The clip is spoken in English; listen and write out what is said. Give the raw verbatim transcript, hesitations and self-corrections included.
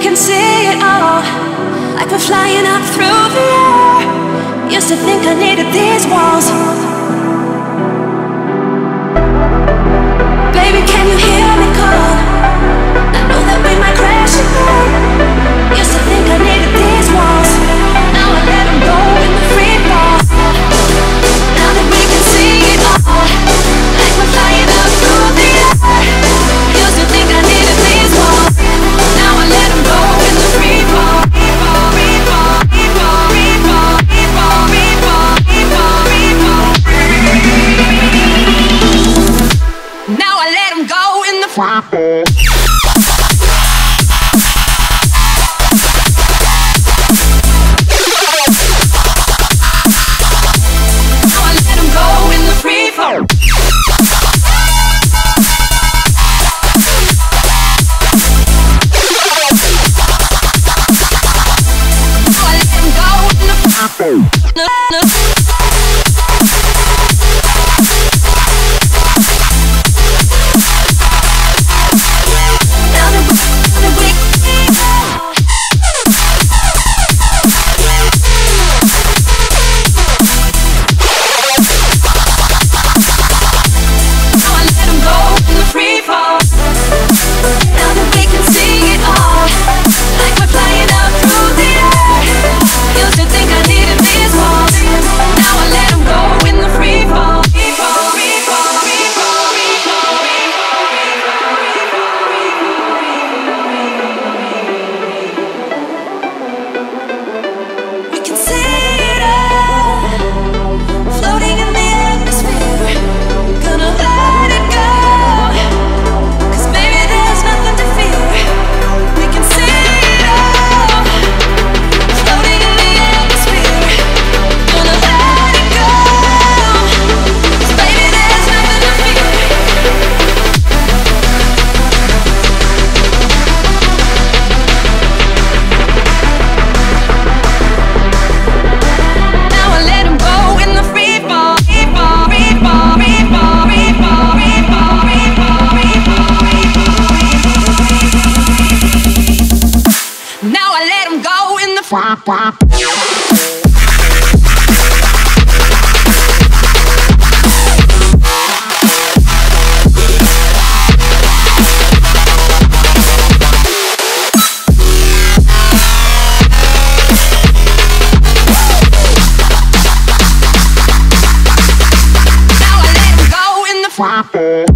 can see it all, like we're flying up through the air. Used to think I needed these walls. Baby, can you hear me call? I know that we might crash and burn. Used to think I needed these walls. Now I let them go in the free fall. Now that we can see it all, like we're flying up through the air. Used to think I needed these walls. Now I let them go in the free fall. Free fall, free fall, free fall, free fall, free fall, free fall, free fall, free fall. Now I let them go in the free fall. Wow.